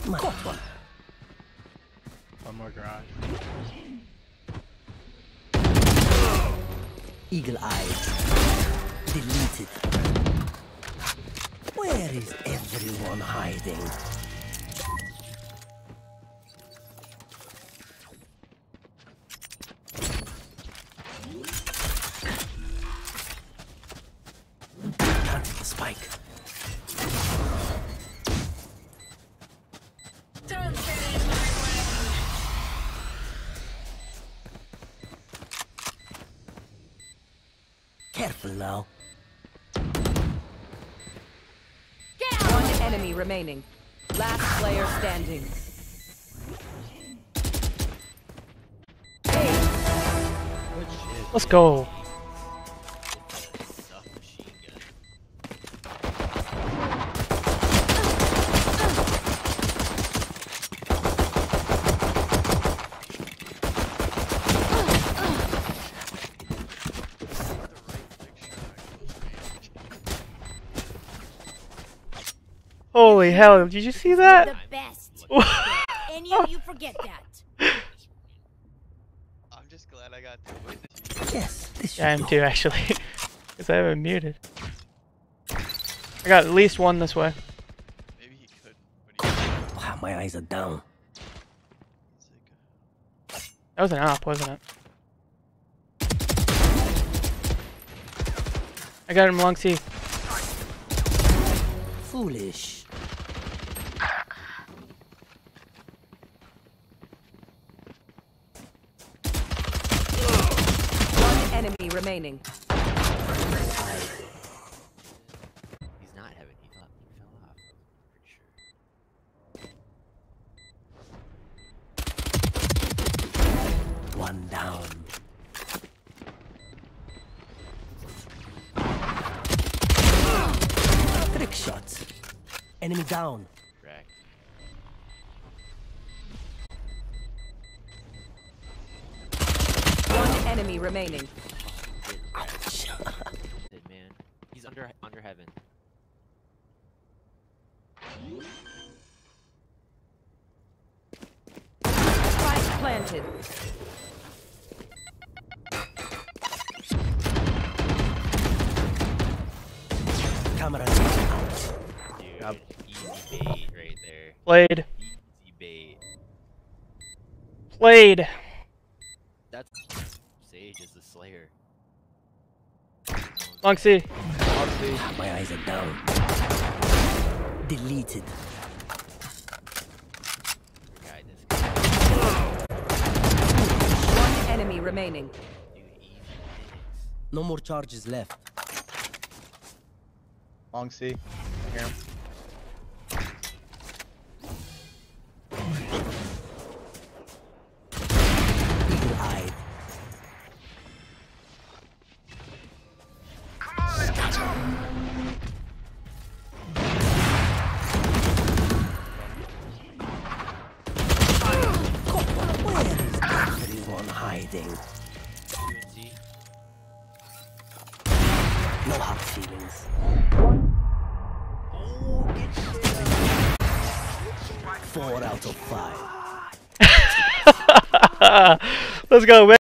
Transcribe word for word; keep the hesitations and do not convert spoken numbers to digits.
My one. One more garage. Eagle eye. Deleted. Where is everyone hiding? Planted the spike. Don't get in my way. Careful now. One enemy remaining. Last player standing. Let's go. Holy hell, did you see that? The best. Any of you forget that. I'm just glad I got two. Yes, this should Yeah, I am do. too, actually. Because I have it muted. I got at least one this way. Maybe he could. But he Wow, my eyes are down. That was an op, wasn't it? I got him long C. Foolish. One enemy remaining. He's not heaven. He fell, he fell off. I'm pretty sure. One down. Trick shots. Enemy down. Correct. One enemy remaining. Ouch. Dead man. He's under under heaven. Spike planted. Camera out. Dude, Yep. easy bait right there. Played. Easy bait. Played. That's Sage is the Slayer. Long C. My eyes are down. Deleted. Guy, this guy. One enemy remaining. Dude, easy bits. No more charges left. Long C. I hear him. Eagle eye. Where is everyone hiding? U N C. No hard feelings. Four out of five. Let's go, man.